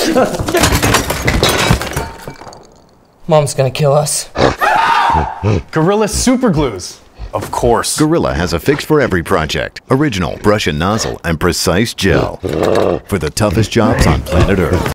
Mom's gonna kill us. Gorilla Super Glues. Of course. Gorilla has a fix for every project. Original brush and nozzle and precise gel. For the toughest jobs on planet Earth.